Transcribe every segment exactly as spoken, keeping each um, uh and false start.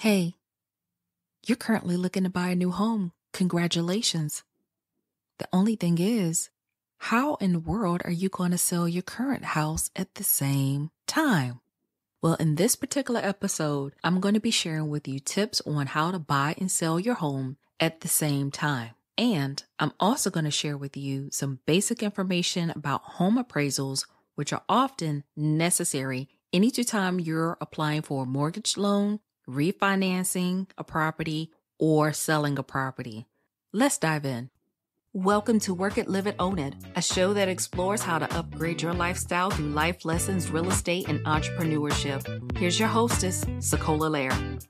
Hey, you're currently looking to buy a new home. Congratulations. The only thing is, how in the world are you going to sell your current house at the same time? Well, in this particular episode, I'm going to be sharing with you tips on how to buy and sell your home at the same time. And I'm also going to share with you some basic information about home appraisals, which are often necessary anytime you're applying for a mortgage loan, refinancing a property, or selling a property. Let's dive in. Welcome to Work It, Live It, Own It, a show that explores how to upgrade your lifestyle through life lessons, real estate, and entrepreneurship. Here's your hostess, sacola Lehr.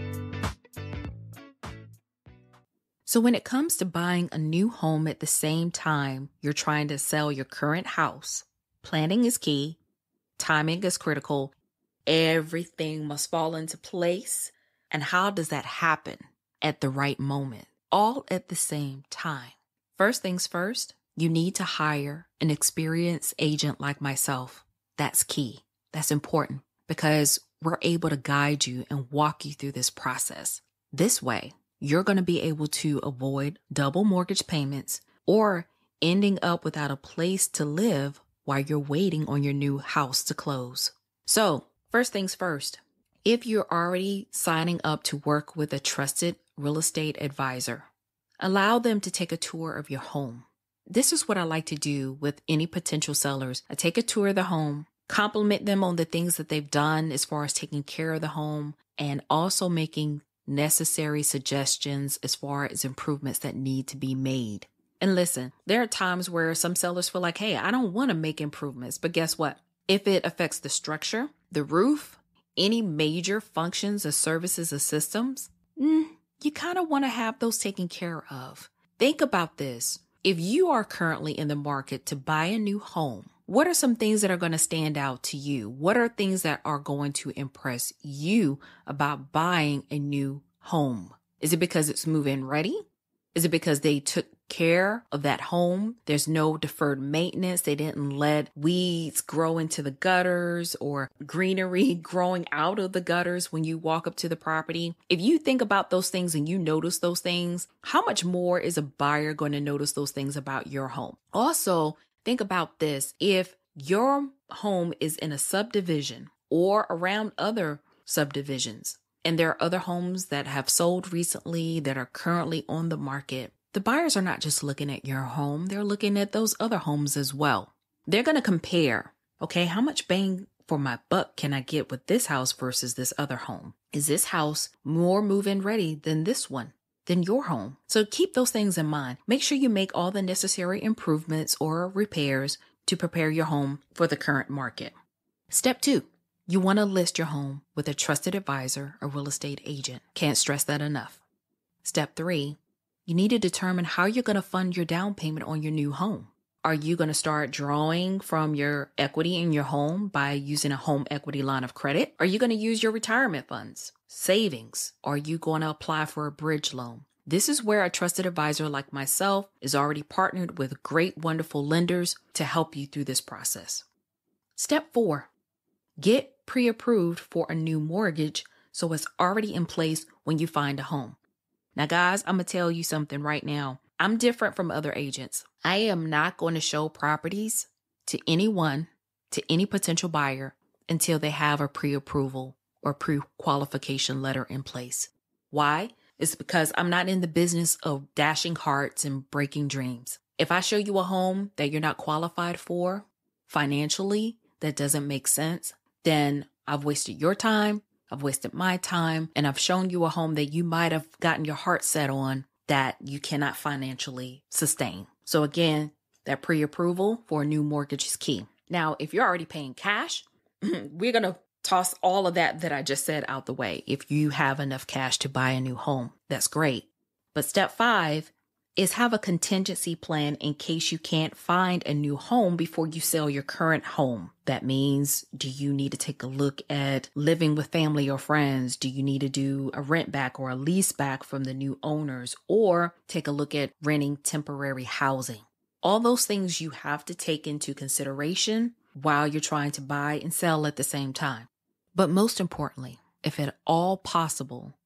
So when it comes to buying a new home at the same time you're trying to sell your current house, planning is key, timing is critical, everything must fall into place. And how does that happen at the right moment, all at the same time? First things first, you need to hire an experienced agent like myself. That's key. That's important because we're able to guide you and walk you through this process. This way, you're going to be able to avoid double mortgage payments or ending up without a place to live while you're waiting on your new house to close. So, first things first, if you're already signing up to work with a trusted real estate advisor, allow them to take a tour of your home. This is what I like to do with any potential sellers. I take a tour of the home, compliment them on the things that they've done as far as taking care of the home, and also making necessary suggestions as far as improvements that need to be made. And listen, there are times where some sellers feel like, hey, I don't want to make improvements. But guess what? If it affects the structure, the roof, any major functions or services or systems, mm, you kind of want to have those taken care of. Think about this. If you are currently in the market to buy a new home, what are some things that are going to stand out to you? What are things that are going to impress you about buying a new home? Is it because it's move-in ready? Is it because they took care of that home? There's no deferred maintenance. They didn't let weeds grow into the gutters or greenery growing out of the gutters when you walk up to the property. If you think about those things and you notice those things, how much more is a buyer going to notice those things about your home? Also, think about this. If your home is in a subdivision or around other subdivisions, and there are other homes that have sold recently that are currently on the market, the buyers are not just looking at your home, they're looking at those other homes as well. They're going to compare, okay, how much bang for my buck can I get with this house versus this other home? Is this house more move-in ready than this one, than your home? So keep those things in mind. Make sure you make all the necessary improvements or repairs to prepare your home for the current market. Step two. You want to list your home with a trusted advisor or real estate agent. Can't stress that enough. Step three, you need to determine how you're going to fund your down payment on your new home. Are you going to start drawing from your equity in your home by using a home equity line of credit? Are you going to use your retirement funds, savings? Are you going to apply for a bridge loan? This is where a trusted advisor like myself is already partnered with great, wonderful lenders to help you through this process. Step four. Get pre-approved for a new mortgage so it's already in place when you find a home. Now, guys, I'm going to tell you something right now. I'm different from other agents. I am not going to show properties to anyone, to any potential buyer, until they have a pre-approval or pre-qualification letter in place. Why? It's because I'm not in the business of dashing hearts and breaking dreams. If I show you a home that you're not qualified for financially, that doesn't make sense, then I've wasted your time, I've wasted my time, and I've shown you a home that you might have gotten your heart set on that you cannot financially sustain. So again, that pre-approval for a new mortgage is key. Now, if you're already paying cash, we're going to toss all of that that I just said out the way. If you have enough cash to buy a new home, that's great. But step five is have a contingency plan in case you can't find a new home before you sell your current home. That means, do you need to take a look at living with family or friends? Do you need to do a rent back or a lease back from the new owners, or take a look at renting temporary housing? All those things you have to take into consideration while you're trying to buy and sell at the same time. But most importantly, if at all possible,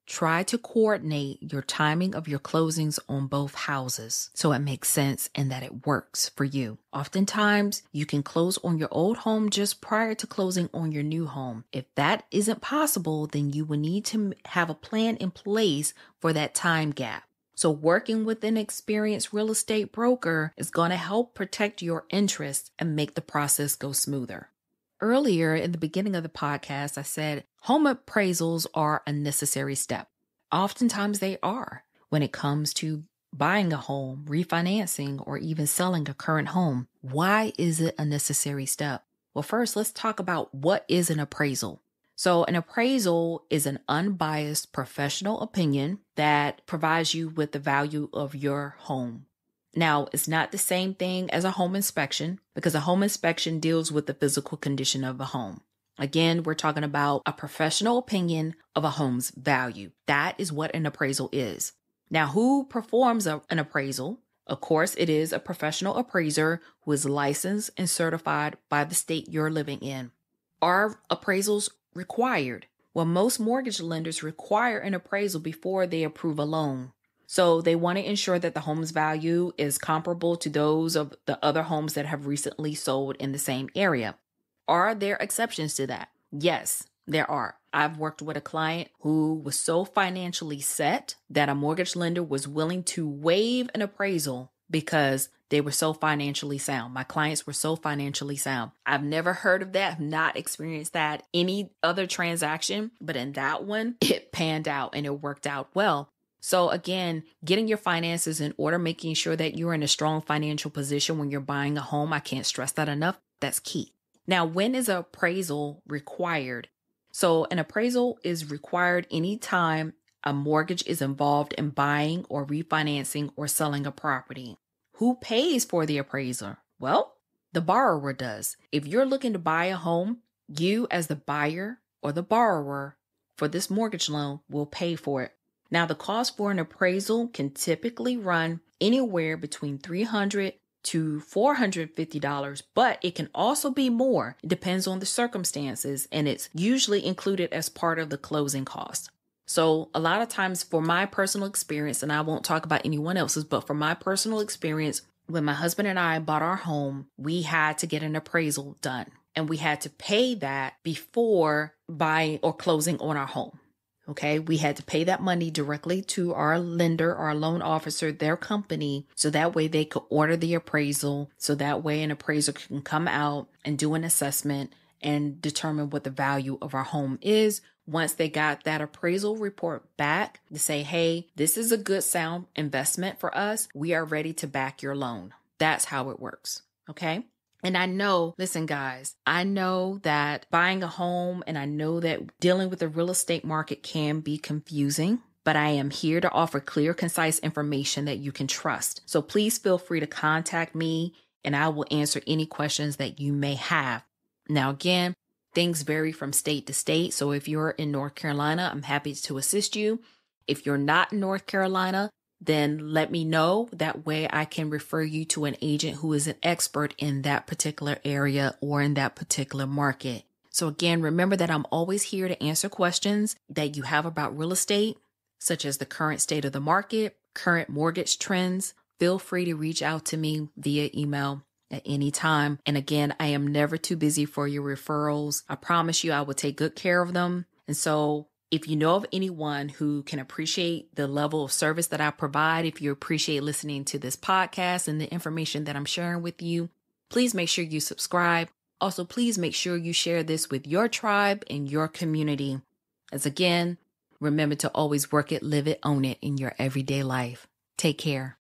Try to coordinate your timing of your closings on both houses so it makes sense and that it works for you. Oftentimes, you can close on your old home just prior to closing on your new home. If that isn't possible, then you will need to have a plan in place for that time gap. So working with an experienced real estate broker is going to help protect your interests and make the process go smoother. Earlier in the beginning of the podcast, I said home appraisals are a necessary step. Oftentimes they are when it comes to buying a home, refinancing, or even selling a current home. Why is it a necessary step? Well, first, let's talk about what is an appraisal. So an appraisal is an unbiased professional opinion that provides you with the value of your home. Now, it's not the same thing as a home inspection because a home inspection deals with the physical condition of a home. Again, we're talking about a professional opinion of a home's value. That is what an appraisal is. Now, who performs a, an appraisal? Of course, it is a professional appraiser who is licensed and certified by the state you're living in. Are appraisals required? Well, most mortgage lenders require an appraisal before they approve a loan. So they want to ensure that the home's value is comparable to those of the other homes that have recently sold in the same area. Are there exceptions to that? Yes, there are. I've worked with a client who was so financially set that a mortgage lender was willing to waive an appraisal because they were so financially sound. My clients were so financially sound. I've never heard of that. I've not experienced that any other transaction, but in that one, it panned out and it worked out well. So again, getting your finances in order, making sure that you're in a strong financial position when you're buying a home. I can't stress that enough. That's key. Now, when is an appraisal required? So an appraisal is required anytime a mortgage is involved in buying or refinancing or selling a property. Who pays for the appraiser? Well, the borrower does. If you're looking to buy a home, you as the buyer or the borrower for this mortgage loan will pay for it. Now, the cost for an appraisal can typically run anywhere between three hundred dollars to four hundred fifty dollars, but it can also be more. It depends on the circumstances, and it's usually included as part of the closing cost. So a lot of times for my personal experience, and I won't talk about anyone else's, but for my personal experience, when my husband and I bought our home, we had to get an appraisal done, and we had to pay that before buying or closing on our home. Okay, we had to pay that money directly to our lender, our loan officer, their company, so that way they could order the appraisal. So that way an appraiser can come out and do an assessment and determine what the value of our home is. Once they got that appraisal report back to say, hey, this is a good sound investment for us, we are ready to back your loan. That's how it works. Okay. And I know, listen, guys, I know that buying a home and I know that dealing with the real estate market can be confusing, but I am here to offer clear, concise information that you can trust. So please feel free to contact me and I will answer any questions that you may have. Now, again, things vary from state to state. So if you're in North Carolina, I'm happy to assist you. If you're not in North Carolina, then let me know. That way I can refer you to an agent who is an expert in that particular area or in that particular market. So again, remember that I'm always here to answer questions that you have about real estate, such as the current state of the market, current mortgage trends. Feel free to reach out to me via email at any time. And again, I am never too busy for your referrals. I promise you I will take good care of them. And so if you know of anyone who can appreciate the level of service that I provide, if you appreciate listening to this podcast and the information that I'm sharing with you, please make sure you subscribe. Also, please make sure you share this with your tribe and your community. As again, remember to always work it, live it, own it in your everyday life. Take care.